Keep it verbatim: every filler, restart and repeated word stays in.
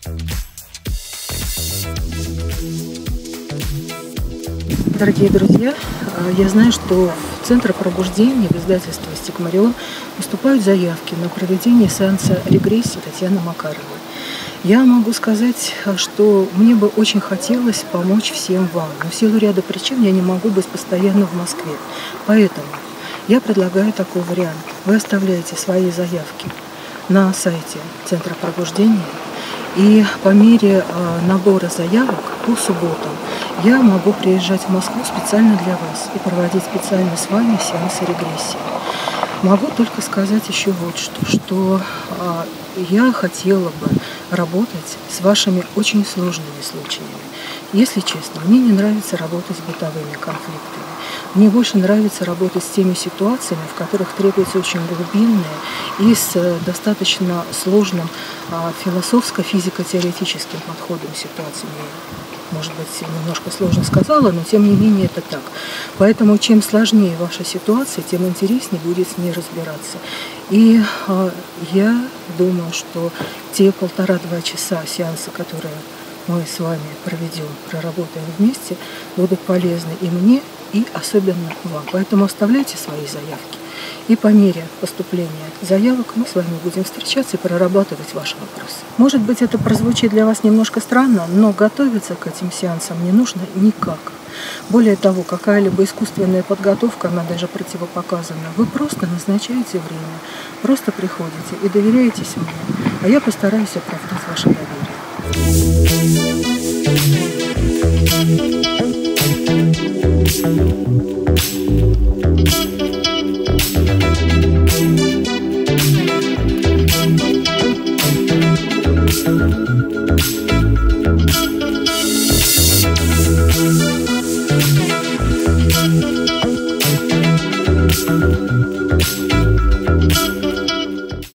Дорогие друзья, я знаю, что в Центр пробуждения в издательстве «Стигмарион» поступают заявки на проведение сеанса регрессии Татьяны Макаровой. Я могу сказать, что мне бы очень хотелось помочь всем вам, но в силу ряда причин я не могу быть постоянно в Москве. Поэтому я предлагаю такой вариант. Вы оставляете свои заявки на сайте Центра пробуждения, и по мере набора заявок по субботам я могу приезжать в Москву специально для вас и проводить специально с вами сеансы регрессии. Могу только сказать еще вот что, что а, я хотела бы работать с вашими очень сложными случаями. Если честно, мне не нравится работать с бытовыми конфликтами. Мне больше нравится работать с теми ситуациями, в которых требуется очень глубинное и с достаточно сложным а, философско-физико-теоретическим подходом к ситуации. Может быть, немножко сложно сказала, но тем не менее это так. Поэтому чем сложнее ваша ситуация, тем интереснее будет с ней разбираться. И э, я думаю, что те полтора-два часа сеанса, которые мы с вами проведем, проработаем вместе, будут полезны и мне, и особенно вам. Поэтому оставляйте свои заявки. И по мере поступления заявок мы с вами будем встречаться и прорабатывать ваши вопросы. Может быть, это прозвучит для вас немножко странно, но готовиться к этим сеансам не нужно никак. Более того, какая-либо искусственная подготовка, она даже противопоказана. Вы просто назначаете время, просто приходите и доверяетесь мне, а я постараюсь оправдать ваше доверие. Thank you.